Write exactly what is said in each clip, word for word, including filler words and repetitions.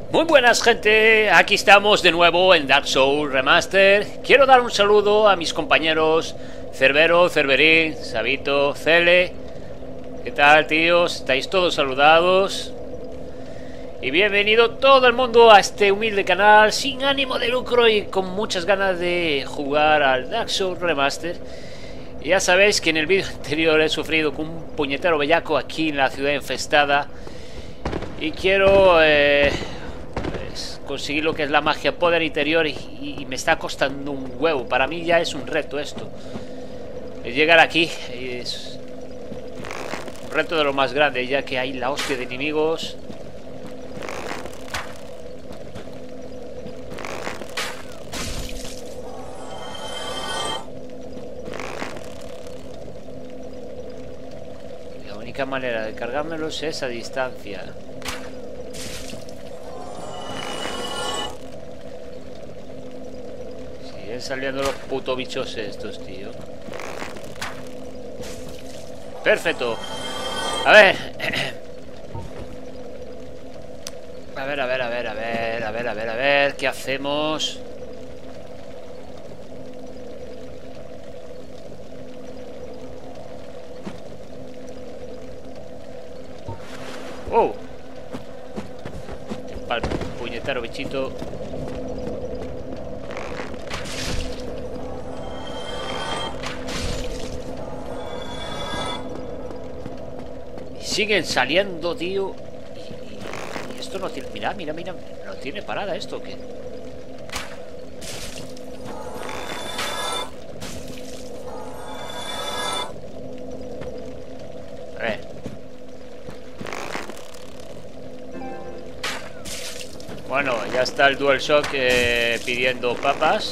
Muy buenas, gente, aquí estamos de nuevo en Dark Souls Remaster. Quiero dar un saludo a mis compañeros Cerbero, Cerberín, Sabito, Cele. ¿Qué tal, tíos? ¿Estáis todos saludados? Y bienvenido todo el mundo a este humilde canal sin ánimo de lucro y con muchas ganas de jugar al Dark Souls Remaster. Y ya sabéis que en el vídeo anterior he sufrido con un puñetero bellaco aquí en la ciudad infestada. Y quiero... Eh, conseguir lo que es la magia poder interior y, y me está costando un huevo. Para mí ya es un reto esto. Es llegar aquí es un reto de lo más grande, ya que hay la hostia de enemigos. La única manera de cargármelos es a distancia. Saliendo los putos bichos estos, tío. Perfecto. A ver. A ver, a ver, a ver, a ver, a ver, a ver, a ver, ¿qué hacemos? Oh. Al puñetero bichito. Siguen saliendo, tío. Y, y, y esto no tiene... Mira, mira, mira. ¿No tiene parada esto o qué? A ver. Bueno, ya está el DualShock eh, pidiendo papas.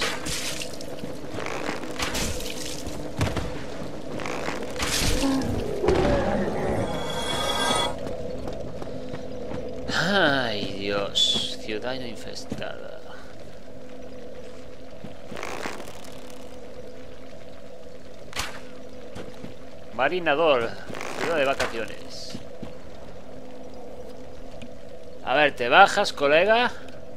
Ay, Dios, ciudad infestada. Marinador, ciudad de vacaciones. A ver, ¿te bajas, colega?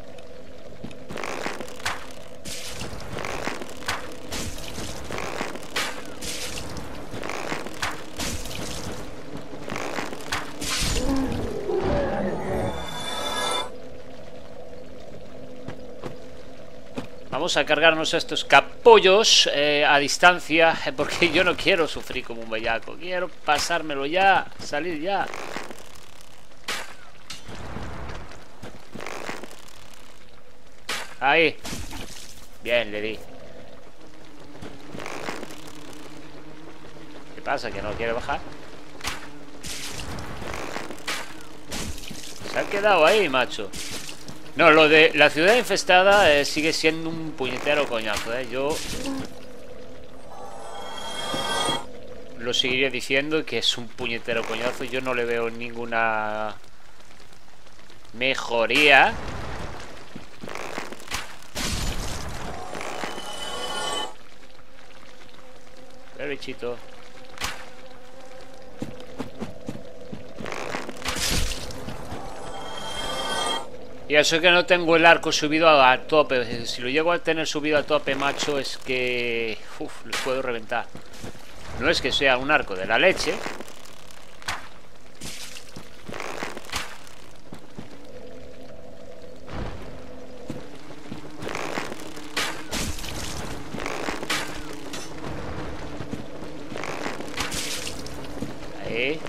Vamos a cargarnos a estos capollos eh, a distancia, porque yo no quiero sufrir como un bellaco. Quiero pasármelo ya, salir ya. Ahí. Bien, le di. ¿Qué pasa? ¿Que no quiere bajar? Se ha quedado ahí, macho. No, lo de la ciudad infestada eh, sigue siendo un puñetero coñazo, ¿eh? Yo lo seguiré diciendo que es un puñetero coñazo. Yo no le veo ninguna mejoría. El bichito. Y eso que no tengo el arco subido a, a tope. Si lo llego a tener subido a tope, macho, es que... Uf, les puedo reventar. No es que sea un arco de la leche. Ahí.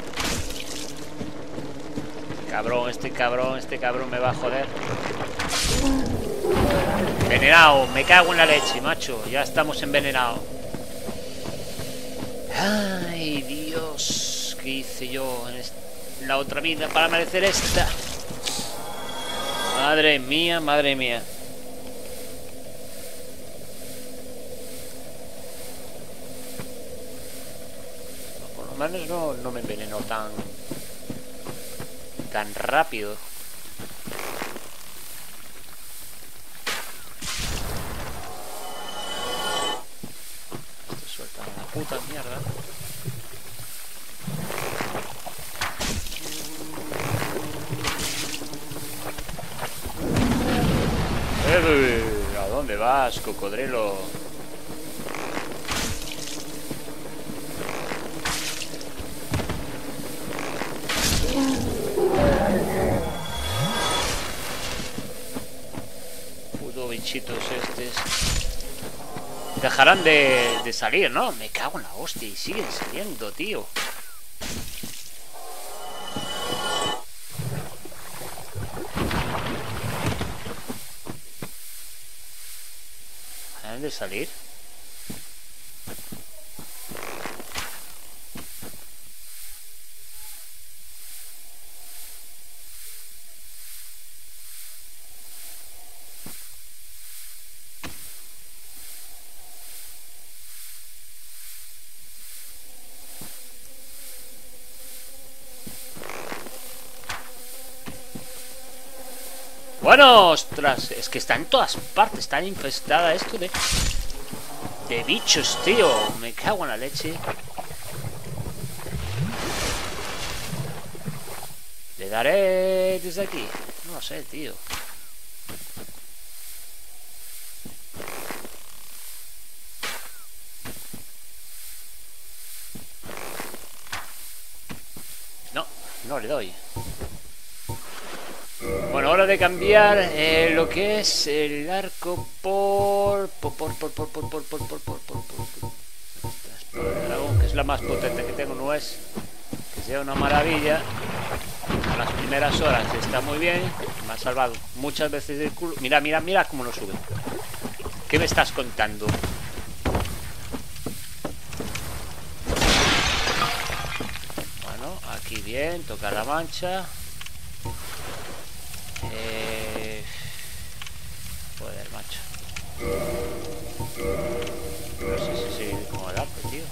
Cabrón, este cabrón, este cabrón me va a joder. Envenenado, me cago en la leche, macho. Ya estamos envenenados. Ay, Dios. ¿Qué hice yo en la otra vida para merecer esta? Madre mía, madre mía. Por lo menos no, no me envenenó tan... tan rápido. Esto suelta una puta mierda. ¿Dónde vas, cocodrilo? Puto bichitos estos. Dejarán de, de salir, ¿no? Me cago en la hostia y siguen saliendo, tío. ¿Dejarán de salir? Bueno, ostras, es que está en todas partes, está infestada esto de... De bichos, tío. Me cago en la leche. Le daré desde aquí. No lo sé, tío. No, no le doy. Bueno, hora de cambiar eh, lo que es el arco por... Por, por, por, por, por, por, por, por, por, por, por. Esta espada de dragón, que es la más potente que tengo, no es que sea una maravilla. A las primeras horas está muy bien. Me ha salvado muchas veces del culo. Mira, mira, mira cómo lo sube. ¿Qué me estás contando? Bueno, aquí bien, toca la mancha. Eh... Joder, macho. No sé si seguir con el arco, tío.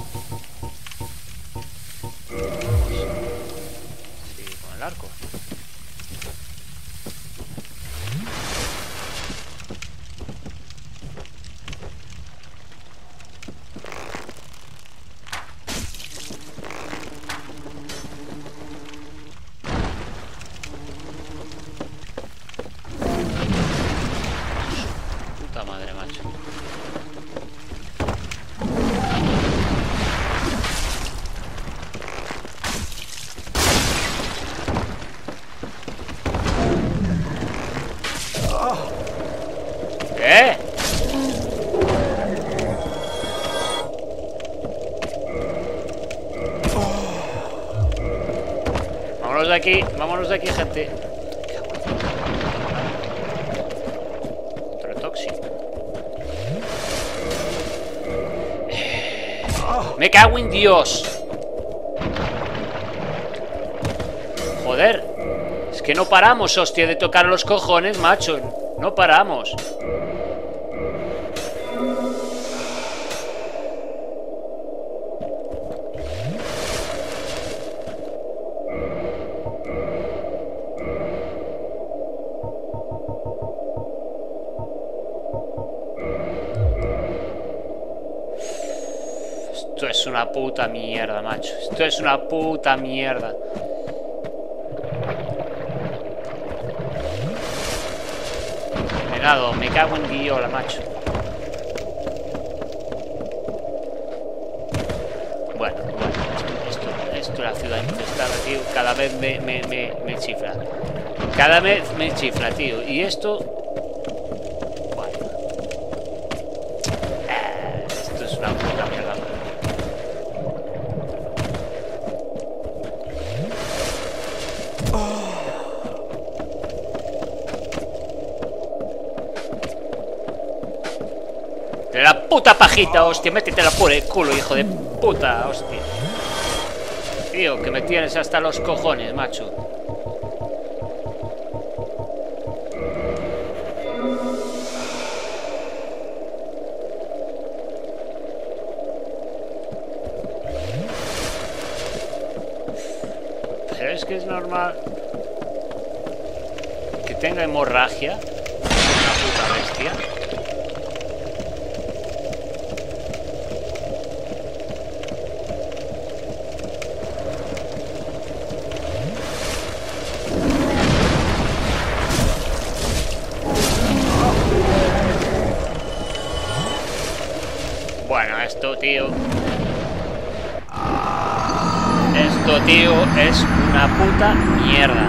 Vamos. Seguir con el arco. ¿Qué? Vámonos de aquí, vámonos de aquí, gente. Otro tóxico. Me cago en Dios. Joder. Es que no paramos, hostia, de tocar los cojones, macho. No paramos. Esto es una puta mierda, macho. Esto es una puta mierda. Venado, me cago en Dios, macho. Bueno, bueno, esto, esto, esto la ciudad infestada, tío, cada vez me, me, me, me chifla. Cada vez me chifla, tío. Y esto... Bueno. Eh, esto es una puta mierda. De la puta pajita, hostia, métetela por el culo, hijo de puta, hostia. Tío, que me tienes hasta los cojones, macho. Pero es que es normal que tenga hemorragia, una puta bestia. Esto, tío. Esto, tío, es una puta mierda.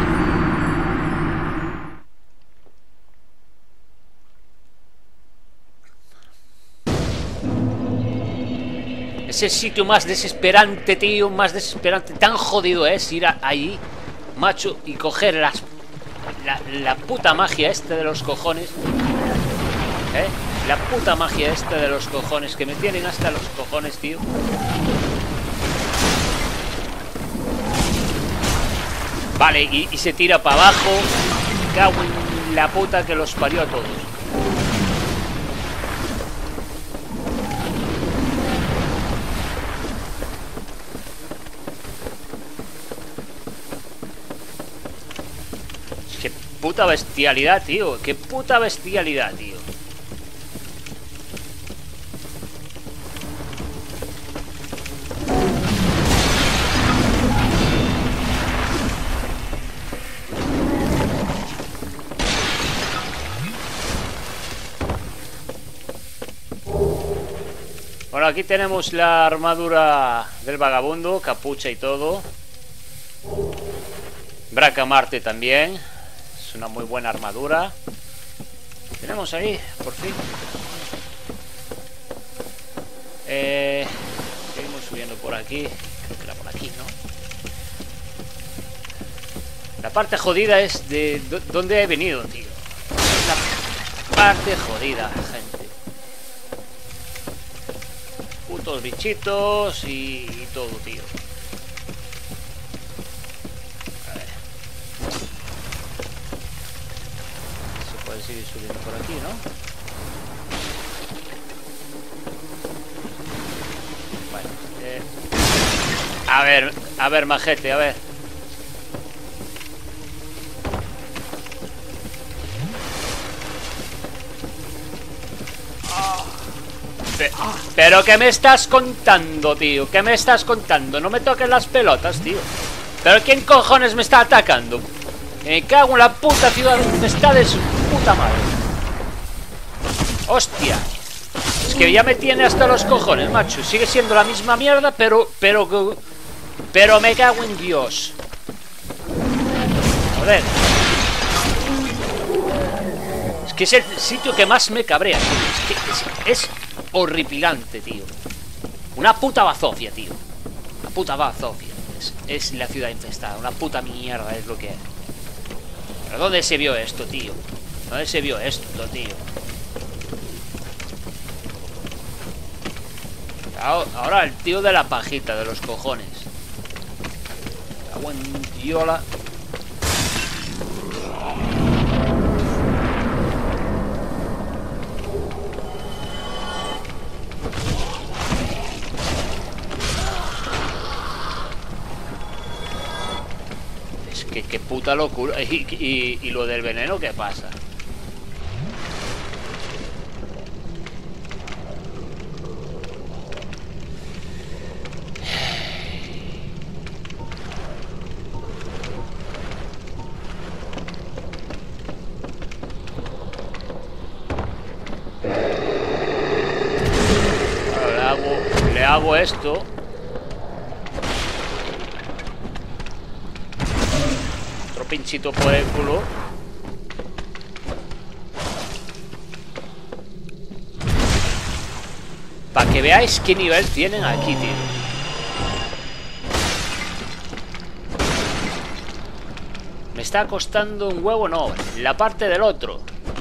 Ese sitio más desesperante, tío, más desesperante. Tan jodido es ir a, ahí, macho, y coger las, la, la puta magia esta de los cojones. ¿Eh? La puta magia esta de los cojones, que me tienen hasta los cojones, tío. Vale, y, y se tira para abajo. Cago en la puta que los parió a todos. Qué puta bestialidad, tío. Qué puta bestialidad, tío. Bueno, aquí tenemos la armadura del vagabundo, capucha y todo. Braca Marte también. Es una muy buena armadura. Tenemos ahí, por fin. Eh, seguimos subiendo por aquí. Creo que era por aquí, ¿no? La parte jodida es de dónde he venido, tío. La parte jodida, gente. Putos bichitos y, y todo, tío. A ver. Se puede seguir subiendo por aquí, ¿no? Bueno, eh. A ver, a ver, majete, a ver. Pero ¿qué me estás contando, tío? ¿Qué me estás contando? No me toques las pelotas, tío. ¿Pero quién cojones me está atacando? Me cago en la puta ciudad. Me está de su puta madre. Hostia. Es que ya me tiene hasta los cojones, macho. Sigue siendo la misma mierda, pero... Pero... Pero me cago en Dios. Joder. Es que es el sitio que más me cabrea, tío. Es que es... es horripilante, tío. Una puta bazofia, tío. Una puta bazofia. Es, es la ciudad infestada. Una puta mierda es lo que es. ¿Pero dónde se vio esto, tío? ¿Dónde se vio esto, tío? Ahora el tío de la pajita, de los cojones. La buen diola. Que qué puta locura. Y, y, y lo del veneno, ¿qué pasa? Ahora le hago, le hago esto. Pinchito por el culo. Para que veáis qué nivel tienen aquí, tío. Me está costando un huevo, no. La parte del otro.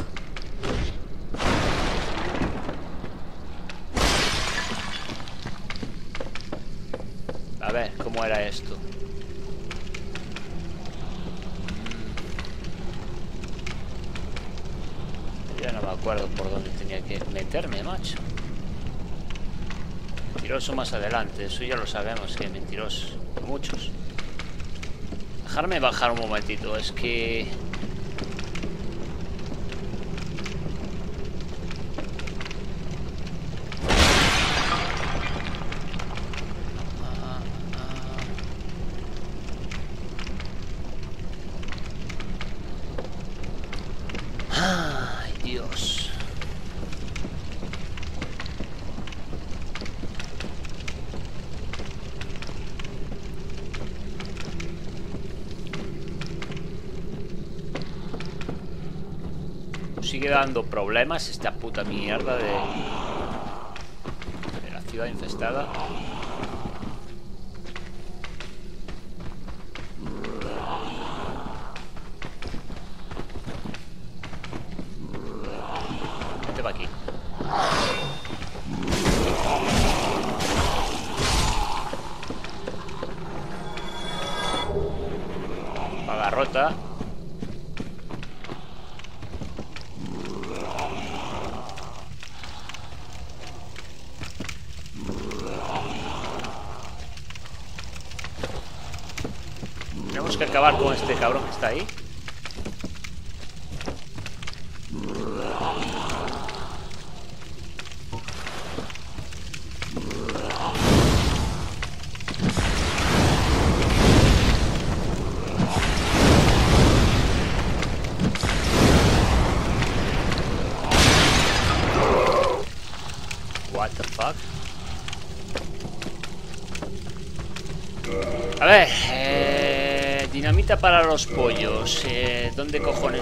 A ver, ¿cómo era esto? Ya no me acuerdo por dónde tenía que meterme, macho. Mentiroso más adelante, eso ya lo sabemos, que mentirosos muchos. Dejarme bajar un momentito, es que... sigue dando problemas esta puta mierda de, de la ciudad infestada. Vete para aquí. Paga rota. Tenemos que acabar con este cabrón que está ahí. What the fuck? A ver, eh, dinamita para los pollos. Eh, ¿Dónde cojones?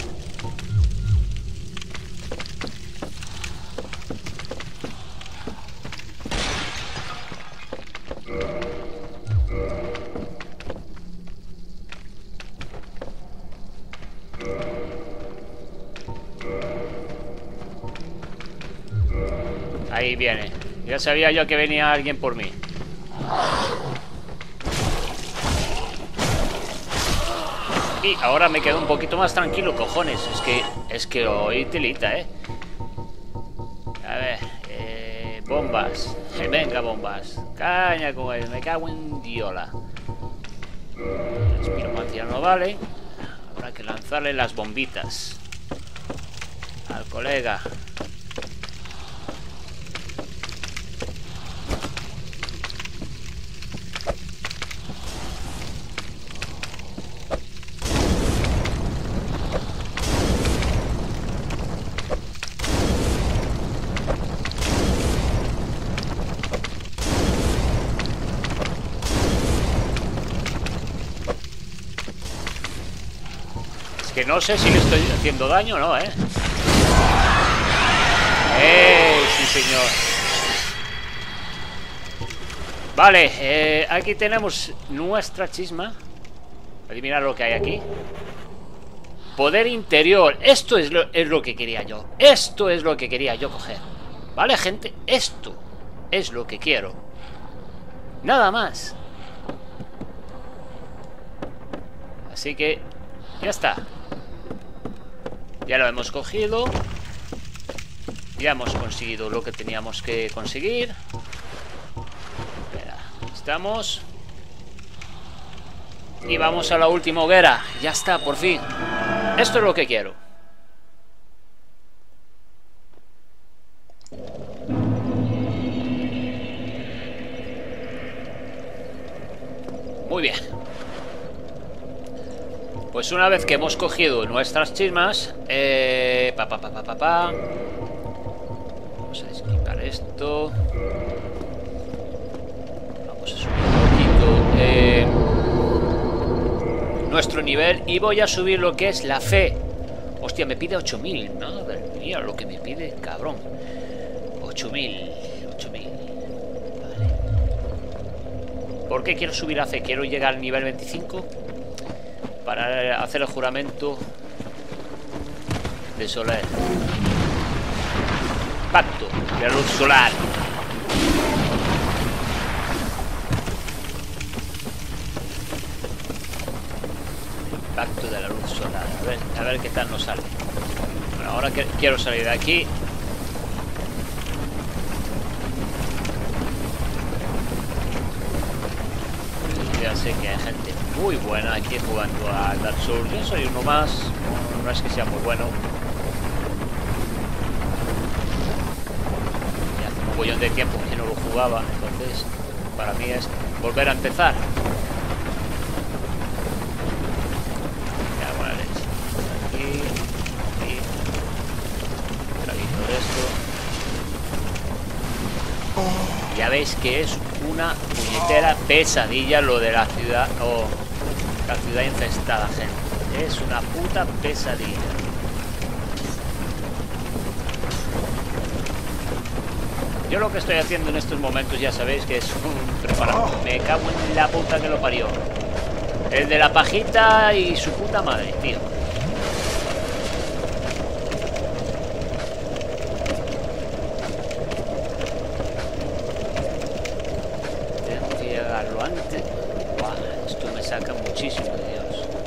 Ahí viene. Ya sabía yo que venía alguien por mí. Y ahora me quedo un poquito más tranquilo, cojones. Es que, es que hoy telita, ¿eh? A ver, eh, bombas. Venga, bombas. Caña con él, me cago en diola. La espiromancia no vale. Habrá que lanzarle las bombitas al colega. Que no sé si le estoy haciendo daño o no, ¿eh? ¡Eh! Sí, señor. Vale, eh, aquí tenemos nuestra chisma. Adivinar lo que hay aquí. Poder interior. Esto es lo, es lo que quería yo. Esto es lo que quería yo coger. ¿Vale, gente? Esto es lo que quiero. Nada más. Así que ya está. Ya lo hemos cogido. Ya hemos conseguido lo que teníamos que conseguir. Espera, estamos. Y vamos a la última hoguera. Ya está, por fin. Esto es lo que quiero. Muy bien. Pues una vez que hemos cogido nuestras chismas, eh, pa, pa, pa, pa, pa, pa. Vamos a desquitar esto. Vamos a subir un poquito eh, nuestro nivel y voy a subir lo que es la fe. Hostia, me pide ocho mil. Madre mía, lo que me pide, cabrón. ocho mil. ocho mil. Vale. ¿Por qué quiero subir la fe? Quiero llegar al nivel veinticinco. Para hacer el juramento de Soler. Pacto de la luz solar. Pacto de la luz solar. A ver, a ver qué tal nos sale. Bueno, ahora que quiero salir de aquí. Ya sé que hay gente muy buena aquí jugando a Dark Souls. Yo soy uno más, no, no es que sea muy bueno. Ya hace un mogollón de tiempo que no lo jugaba, entonces para mí es volver a empezar. Ya, buena leche. Aquí, aquí. Un traguito de esto. Ya veis que es una puñetera pesadilla lo de la ciudad o oh, la ciudad infestada, gente. Es una puta pesadilla. Yo lo que estoy haciendo en estos momentos ya sabéis que es un preparado. Me cago en la puta que lo parió. El de la pajita y su puta madre, tío. Tengo que llegarlo antes. Buah, esto me saca muchísimo de Dios.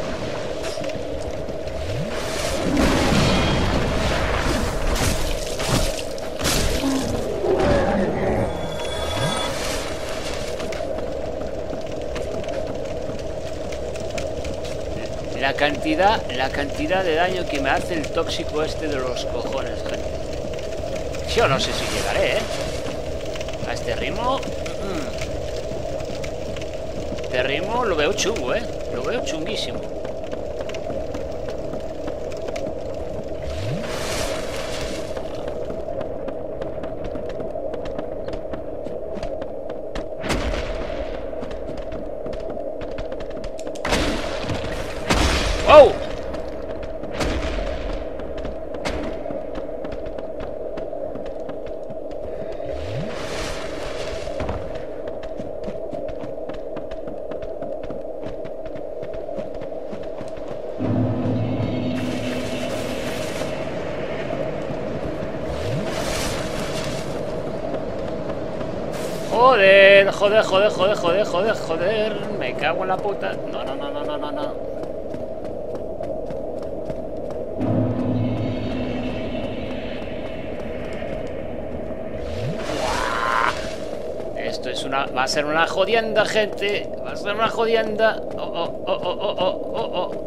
La cantidad, la cantidad de daño que me hace el tóxico este de los cojones, gente. Yo no sé si llegaré, ¿eh? A este ritmo... Mm, este ritmo lo veo chungo, ¿eh? Lo veo chunguísimo. ¡Oh! Joder, joder, joder, joder, joder, joder, joder. Me cago en la puta. No, no, no, no, no, no, no. Esto es una... Va a ser una jodienda, gente. Va a ser una jodienda. Oh, oh, oh, oh, oh, oh, oh, oh.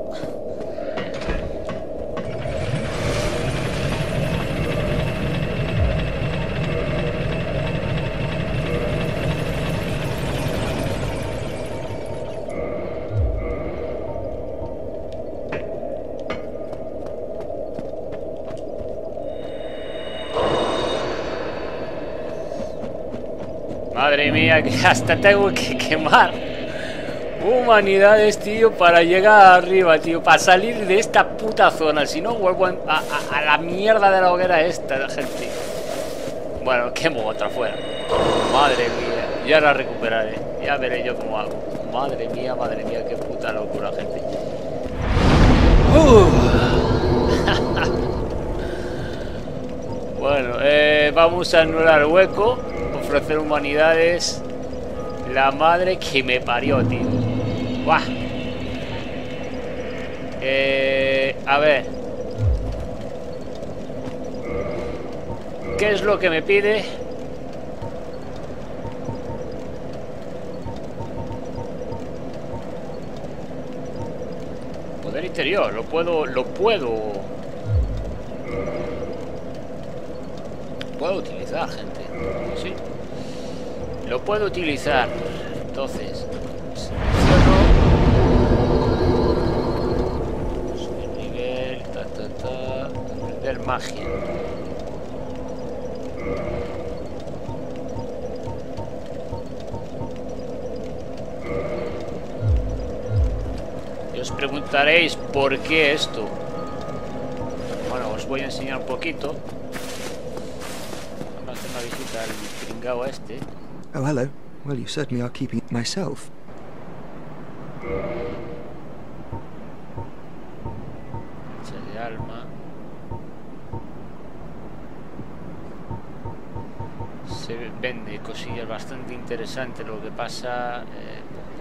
Madre mía, que hasta tengo que quemar humanidades, tío, para llegar arriba, tío, para salir de esta puta zona. Si no, vuelvo a, a, a la mierda de la hoguera esta, gente. Bueno, quemo otra fuera. Madre mía, ya la recuperaré. Ya veré yo cómo hago. Madre mía, madre mía, qué puta locura, gente. Uh. Bueno, eh, vamos a anular el hueco. Ofrecer humanidades. La madre que me parió, tío. Buah. Eh, a ver. ¿Qué es lo que me pide? Poder interior. Lo puedo... Lo puedo... Puedo utilizar, gente. Sí. Lo puedo utilizar. Entonces, selecciono. Subir nivel. Ta, ta, ta. Aprender magia. Y os preguntaréis por qué esto. Bueno, os voy a enseñar un poquito. Vamos a hacer una visita al pringao este. Oh, hello. Well, you certainly are keeping it myself. Fecha de alma. Se vende cosillas bastante interesantes. Lo que pasa... Eh,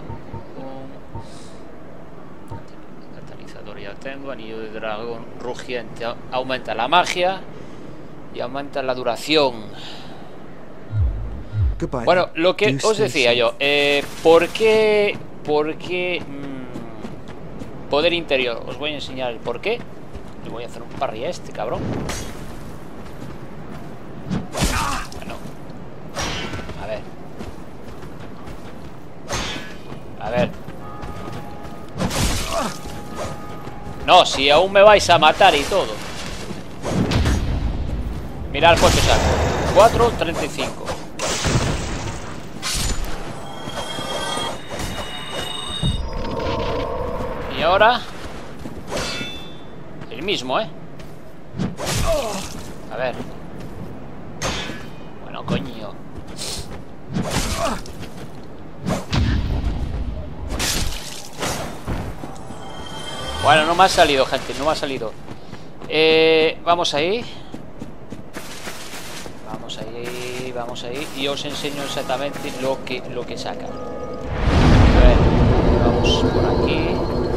catalizador ya tengo. Anillo de dragón rugiente. Aumenta la magia y aumenta la duración. Bueno, lo que os decía yo, eh, ¿por qué, por qué mmm, poder interior? Os voy a enseñar el por qué. Le voy a hacer un parry a este, cabrón. Bueno. A ver. A ver. No, si aún me vais a matar y todo. Mirad cuánto saco. cuatro treinta y cinco. Y ahora el mismo, ¿eh? A ver. Bueno, coño. Bueno, no me ha salido, gente, no me ha salido. Eh, vamos ahí. Vamos ahí, vamos ahí. Y os enseño exactamente lo que, lo que saca. A ver, vamos por aquí.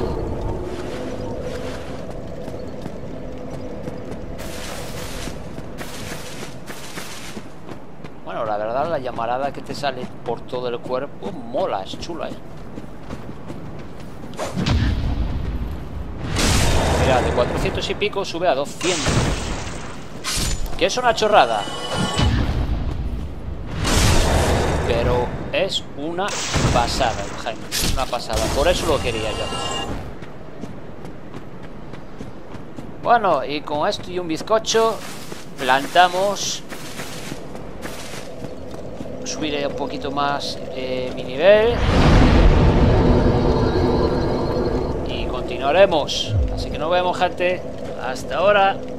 Bueno, la verdad, la llamarada que te sale por todo el cuerpo mola, es chula, ¿eh? Mira, de cuatrocientos y pico sube a doscientos. Que es una chorrada. Pero es una pasada, Jaime. Es una pasada. Por eso lo quería yo. Bueno, y con esto y un bizcocho plantamos. Subiré un poquito más eh, mi nivel. Y continuaremos. Así que nos vemos, gente. Hasta ahora.